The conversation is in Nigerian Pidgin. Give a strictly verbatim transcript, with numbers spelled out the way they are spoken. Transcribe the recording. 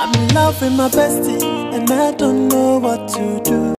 I'm in love with my bestie, and I don't know what to do.